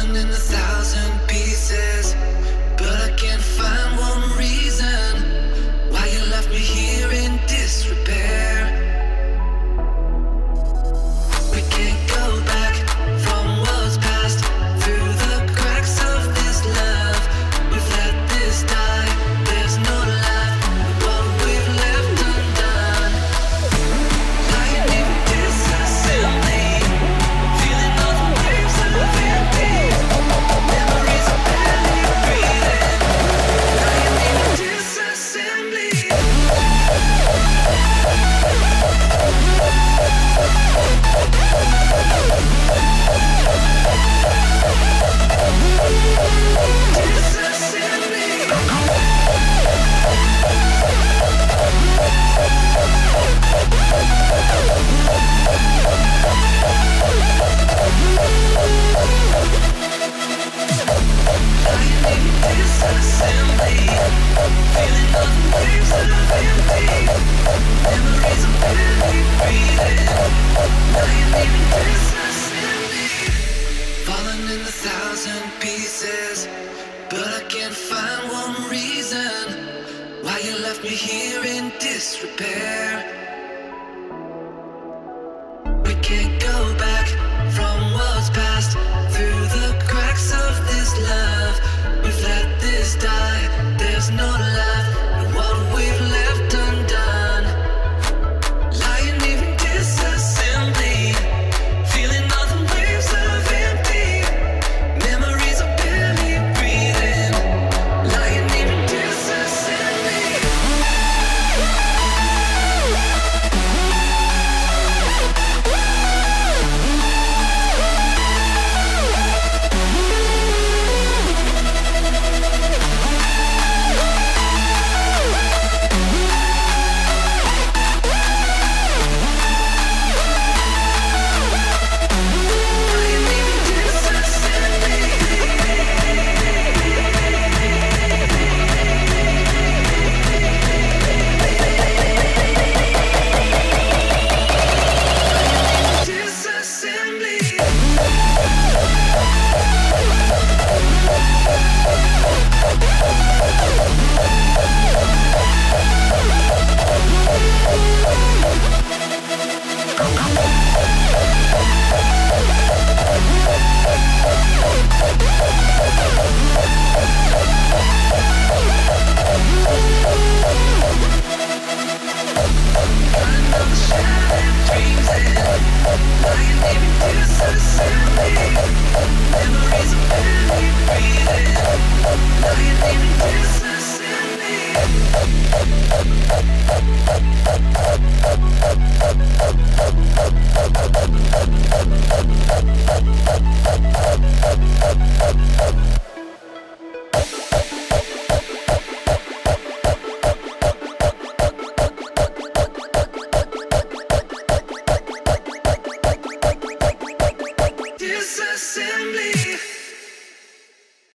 falling in 1,000 pieces, but I can't find one reason why you left me here in disrepair. We can't go back from what's past, through the cracks of this love. We've let this die, there's no life with what we've left undone. Lying in disassembly, feeling all the waves of empty. Memories are barely breathing. Lying in disassembly. Disassembly, feeling all the waves of empty. Memories are barely breathing. Lying in disassembly, falling in 1,000 pieces, but I can't find one reason why you left me here in disrepair. We can't